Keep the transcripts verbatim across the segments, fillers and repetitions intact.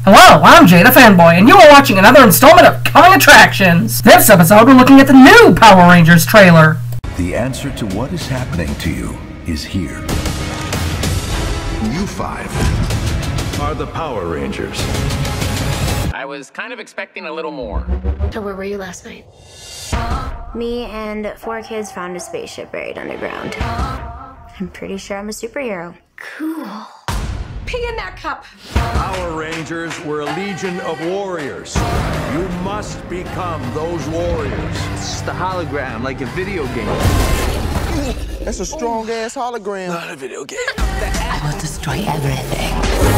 Hello, I'm Jay the Fanboy, and you are watching another installment of Coming Attractions. This episode, we're looking at the new Power Rangers trailer. The answer to what is happening to you is here. You five are the Power Rangers. I was kind of expecting a little more. So where were you last night? Me and four kids found a spaceship buried underground. I'm pretty sure I'm a superhero. Cool. Pee in that cup. Power Rangers were a legion of warriors. You must become those warriors. It's just a hologram, like a video game. That's a strong-ass hologram. Not a video game. I will destroy everything.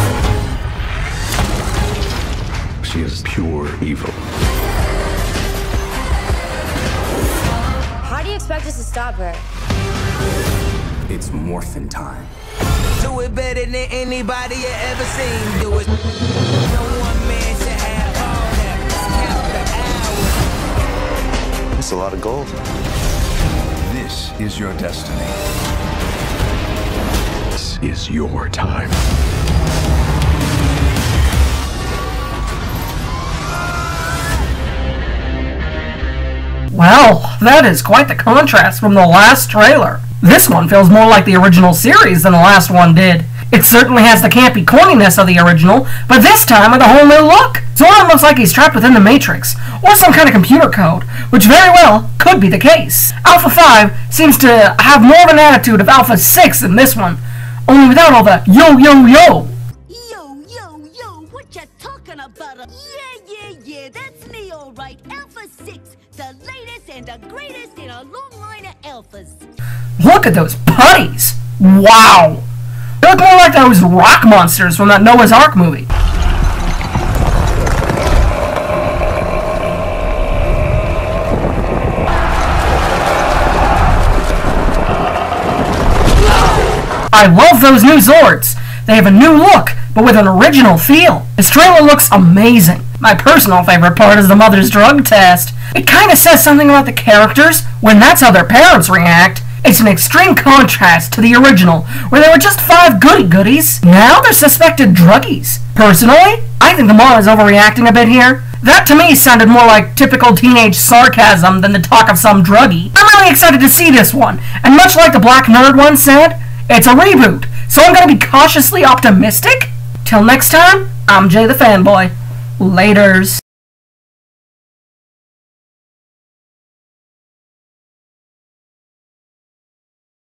She is pure evil. How do you expect us to stop her? It's morphin' time. Do it better than anybody you ever seen. Do it. No one man should have all that. Count the hours. That's a lot of gold. This is your destiny. This is your time. Well, that is quite the contrast from the last trailer. This one feels more like the original series than the last one did. It certainly has the campy corniness of the original, but this time with a whole new look. Zordon looks like he's trapped within the Matrix, or some kind of computer code, which very well could be the case. Alpha five seems to have more of an attitude of Alpha six in this one, only without all the yo yo yo. Yo, yo, yo, what you talking about? Yeah, yeah, yeah, that's me, all right. Alpha six, the latest and the greatest in a long line of alphas. Look at those putties! Wow! They look more like those rock monsters from that Noah's Ark movie. I love those new Zords! They have a new look, but with an original feel. This trailer looks amazing. My personal favorite part is the mother's drug test. It kinda says something about the characters when that's how their parents react. It's an extreme contrast to the original, where they were just five goody-goodies. Now they're suspected druggies. Personally, I think the mom is overreacting a bit here. That to me sounded more like typical teenage sarcasm than the talk of some druggie. I'm really excited to see this one, and much like the Black Nerd one said, it's a reboot, so I'm gonna be cautiously optimistic. Till next time, I'm Jay the Fanboy. Laters.